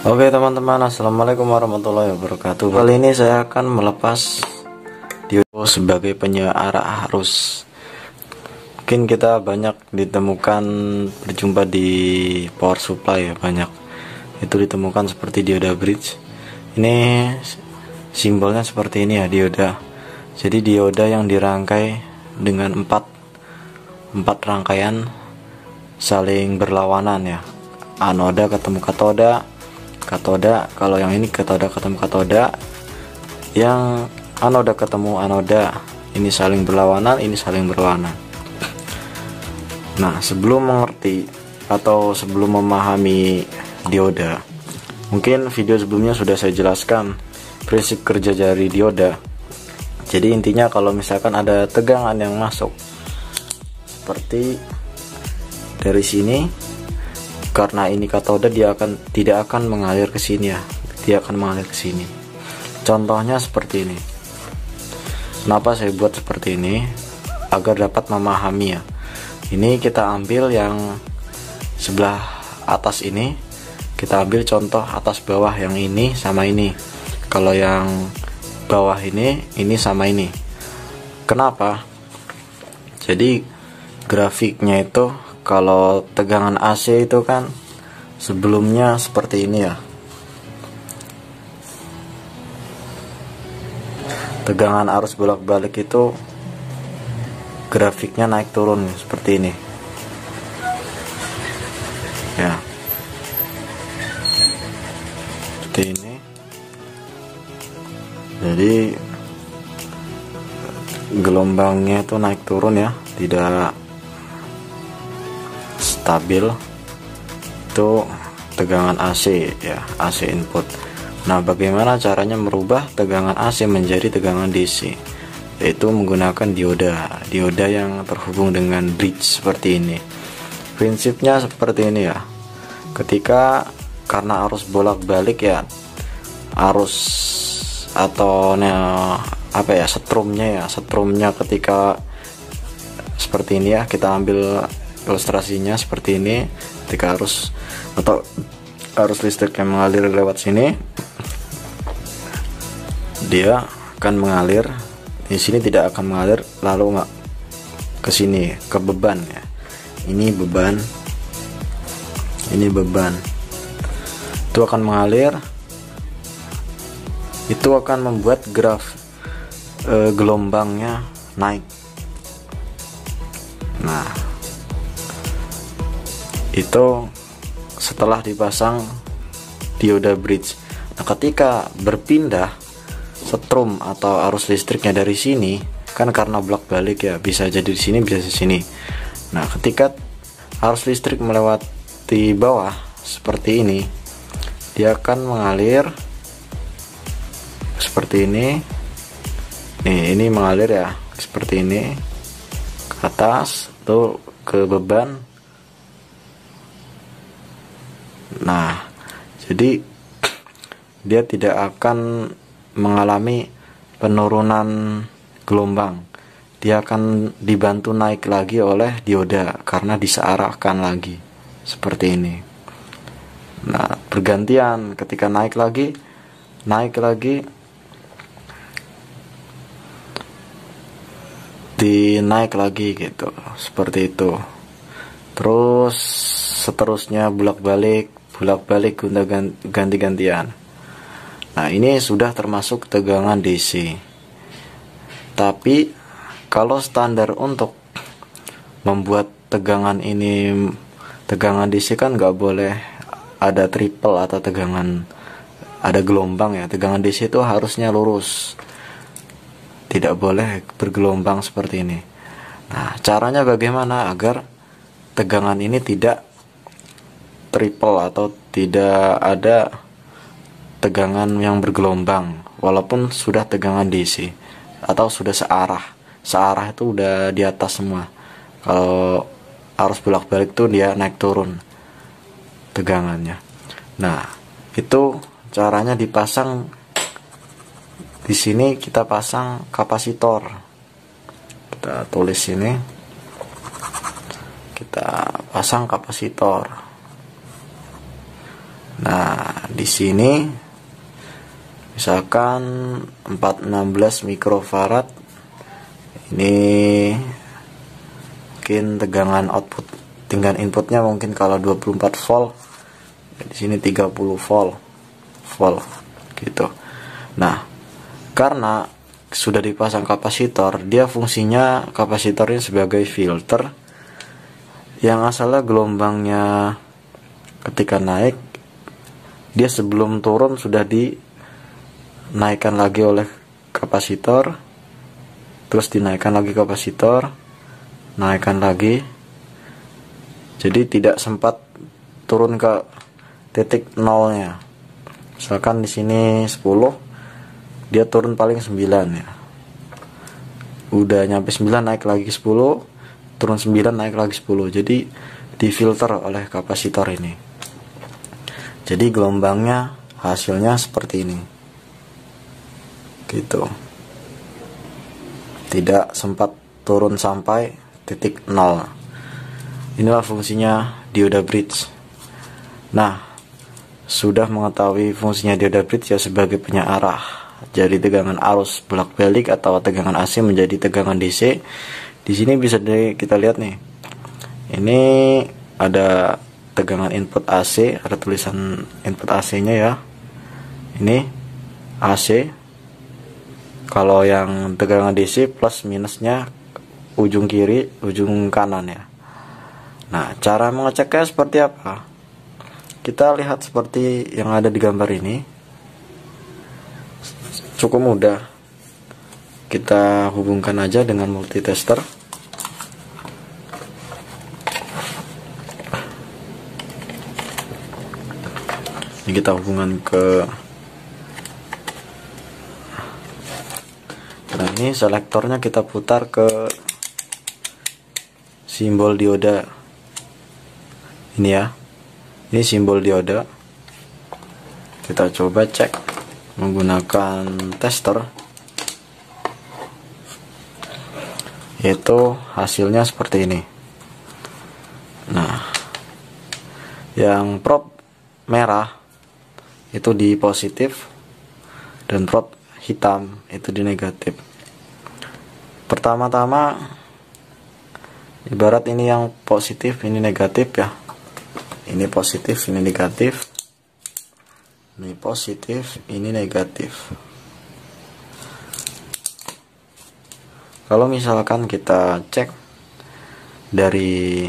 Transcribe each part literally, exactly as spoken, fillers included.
Oke teman-teman, assalamualaikum warahmatullahi wabarakatuh. Kali ini saya akan melepas dioda sebagai penyeimbang arus. Mungkin kita banyak ditemukan berjumpa di power supply ya, banyak itu ditemukan seperti dioda bridge. Ini simbolnya seperti ini ya, dioda. Jadi dioda yang dirangkai dengan empat empat rangkaian saling berlawanan ya, anoda ketemu katoda, katoda, kalau yang ini katoda ketemu katoda, yang anoda ketemu anoda, ini saling berlawanan, ini saling berlawanan. Nah, sebelum mengerti atau sebelum memahami dioda, mungkin video sebelumnya sudah saya jelaskan prinsip kerja dari dioda. Jadi intinya kalau misalkan ada tegangan yang masuk seperti dari sini, karena ini katoda, dia akan tidak akan mengalir ke sini ya, dia akan mengalir ke sini. Contohnya seperti ini. Kenapa saya buat seperti ini? Agar dapat memahami ya. Ini kita ambil yang sebelah atas ini, kita ambil contoh atas bawah, yang ini sama ini. Kalau yang bawah ini, ini sama ini. Kenapa? Jadi grafiknya itu, kalau tegangan A C itu kan sebelumnya seperti ini ya, tegangan arus bolak-balik itu grafiknya naik turun seperti ini ya, seperti ini. Jadi gelombangnya itu naik turun ya, tidak stabil. Itu tegangan A C ya, A C input. Nah, bagaimana caranya merubah tegangan A C menjadi tegangan D C? Yaitu menggunakan dioda dioda yang terhubung dengan bridge seperti ini. Prinsipnya seperti ini ya. Ketika karena arus bolak-balik ya, arus atau nah, apa ya, setrumnya ya, setrumnya ketika seperti ini ya, kita ambil ilustrasinya seperti ini. Ketika arus atau arus listrik yang mengalir lewat sini, dia akan mengalir di sini, tidak akan mengalir lalu nggak ke sini, ke beban ya. Ini beban, ini beban, itu akan mengalir, itu akan membuat graf e, gelombangnya naik. Nah, itu setelah dipasang dioda bridge. Nah, ketika berpindah setrum atau arus listriknya dari sini, kan karena bolak balik ya, bisa jadi di sini bisa di sini. Nah, ketika arus listrik melewati bawah seperti ini, dia akan mengalir seperti ini. Nih, ini mengalir ya seperti ini ke atas tuh ke beban. Nah, jadi dia tidak akan mengalami penurunan gelombang, dia akan dibantu naik lagi oleh dioda karena disearahkan lagi seperti ini. Nah, bergantian, ketika naik lagi, naik lagi, dinaik lagi gitu, seperti itu. Terus seterusnya bolak-balik, bolak-balik ganti-gantian. Nah, ini sudah termasuk tegangan D C. Tapi kalau standar untuk membuat tegangan ini tegangan D C kan nggak boleh ada triple atau tegangan ada gelombang ya. Tegangan D C itu harusnya lurus, tidak boleh bergelombang seperti ini. Nah, caranya bagaimana agar tegangan ini tidak triple atau tidak ada tegangan yang bergelombang walaupun sudah tegangan D C atau sudah searah. Searah itu udah di atas semua. Kalau arus bolak-balik tuh dia naik turun tegangannya. Nah, itu caranya dipasang. Di sini kita pasang kapasitor. Kita tulis ini. Kita pasang kapasitor. Nah, di sini misalkan empat ratus enam belas mikrofarad, ini mungkin tegangan output tinggal inputnya mungkin kalau dua puluh empat volt, di sini tiga puluh volt volt gitu. Nah, karena sudah dipasang kapasitor, dia fungsinya kapasitor ini sebagai filter yang asalnya gelombangnya ketika naik, dia sebelum turun sudah dinaikkan lagi oleh kapasitor, terus dinaikkan lagi kapasitor, naikkan lagi, jadi tidak sempat turun ke titik nolnya. Misalkan di sini sepuluh, dia turun paling sembilan ya, udah nyampe sembilan naik lagi sepuluh, turun sembilan naik lagi sepuluh, jadi difilter oleh kapasitor ini. Jadi gelombangnya hasilnya seperti ini gitu, tidak sempat turun sampai titik nol. Inilah fungsinya dioda bridge. Nah, sudah mengetahui fungsinya dioda bridge ya sebagai penyearah. Jadi tegangan arus bolak-balik atau tegangan A C menjadi tegangan D C. Di sini bisa di, kita lihat nih. Ini ada tegangan input A C, ada tulisan input A C-nya ya. Ini A C. Kalau yang tegangan D C plus minusnya ujung kiri, ujung kanan ya. Nah, cara mengeceknya seperti apa? Kita lihat seperti yang ada di gambar ini. Cukup mudah. Kita hubungkan aja dengan multitester. Ini kita hubungan ke, nah ini selektornya kita putar ke simbol dioda ini ya, ini simbol dioda. Kita coba cek menggunakan tester, yaitu hasilnya seperti ini. Nah, yang probe merah itu di positif dan probe hitam itu di negatif. Pertama-tama ibarat ini yang positif, ini negatif ya. Ini positif, ini negatif. Ini positif, ini negatif. Kalau misalkan kita cek dari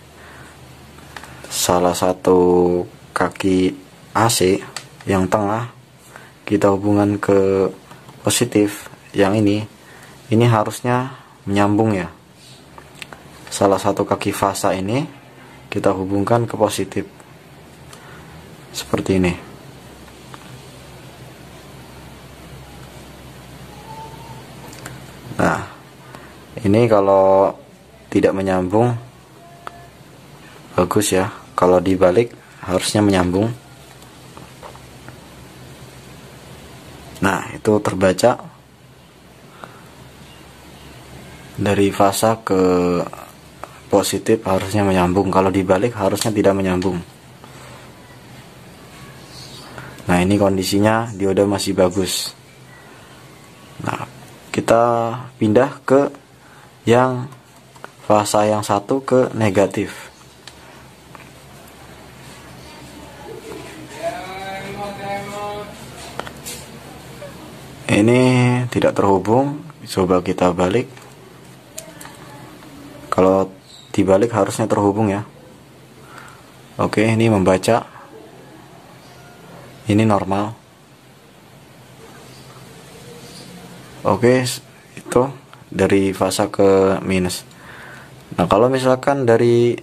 salah satu kaki A C yang tengah, kita hubungan ke positif yang ini, ini harusnya menyambung ya. Salah satu kaki fasa ini kita hubungkan ke positif seperti ini. Nah, ini kalau tidak menyambung bagus ya, kalau dibalik harusnya menyambung. Nah, itu terbaca dari fasa ke positif harusnya menyambung, kalau dibalik harusnya tidak menyambung. Nah, ini kondisinya dioda masih bagus. Nah, kita pindah ke yang fasa yang satu ke negatif. Ini tidak terhubung, coba kita balik. Kalau dibalik harusnya terhubung ya. Oke, ini membaca, ini normal. Oke, itu dari fasa ke minus. Nah, kalau misalkan dari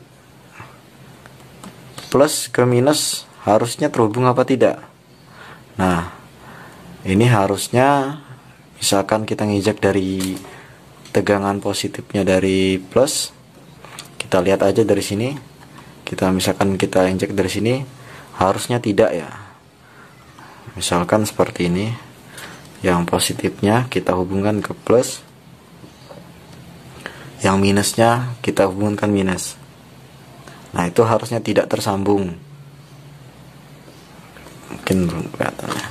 plus ke minus harusnya terhubung apa tidak? Nah, ini harusnya misalkan kita nginjak dari tegangan positifnya dari plus, kita lihat aja dari sini. Kita misalkan kita injek dari sini, harusnya tidak ya. Misalkan seperti ini. Yang positifnya kita hubungkan ke plus, yang minusnya kita hubungkan minus. Nah, itu harusnya tidak tersambung. mungkin belum kelihatan ya.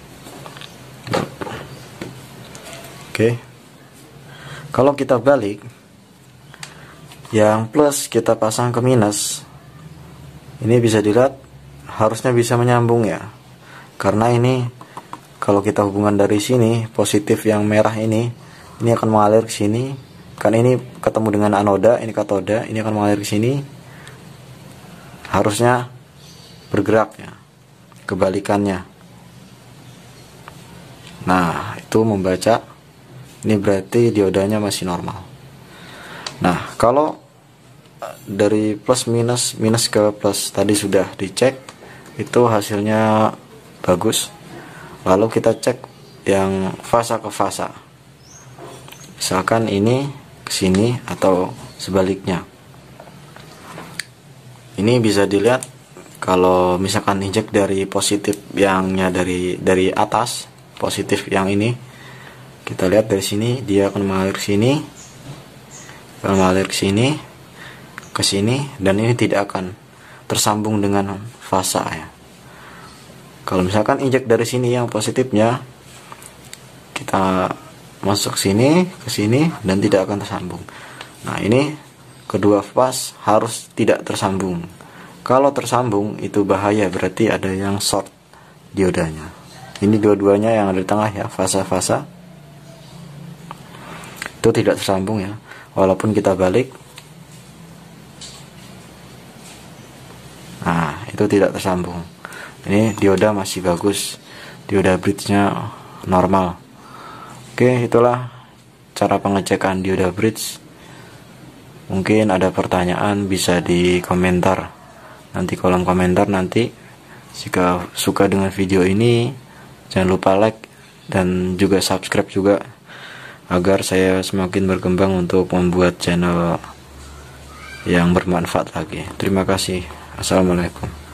Oke, kalau kita balik, yang plus kita pasang ke minus, ini bisa dilihat harusnya bisa menyambung ya, karena ini kalau kita hubungan dari sini, positif yang merah ini ini akan mengalir ke sini, kan ini ketemu dengan anoda, ini katoda, ini akan mengalir ke sini, harusnya bergerak ya, kebalikannya. Nah, itu membaca, ini berarti diodanya masih normal. Nah, kalau dari plus minus, minus ke plus tadi sudah dicek, itu hasilnya bagus. Lalu kita cek yang fasa ke fasa, misalkan ini ke sini atau sebaliknya. Ini bisa dilihat kalau misalkan injek dari positif yangnya dari dari atas, positif yang ini, kita lihat dari sini dia akan mengalir ke sini, akan mengalir ke sini, ke sini, dan ini tidak akan tersambung dengan fasa ya. Kalau misalkan injek dari sini yang positifnya, kita masuk sini, ke sini, dan tidak akan tersambung. Nah, ini kedua fase harus tidak tersambung. Kalau tersambung itu bahaya, berarti ada yang short diodanya. Ini dua-duanya yang ada di tengah ya, fasa-fasa itu tidak tersambung ya, walaupun kita balik. Nah, itu tidak tersambung. Ini dioda masih bagus, dioda bridge-nya normal. Oke, itulah cara pengecekan dioda bridge. Mungkin ada pertanyaan bisa di komentar, nanti kolom komentar nanti. Jika suka dengan video ini, jangan lupa like dan juga subscribe juga, agar saya semakin berkembang untuk membuat channel yang bermanfaat lagi. Terima kasih. Assalamualaikum.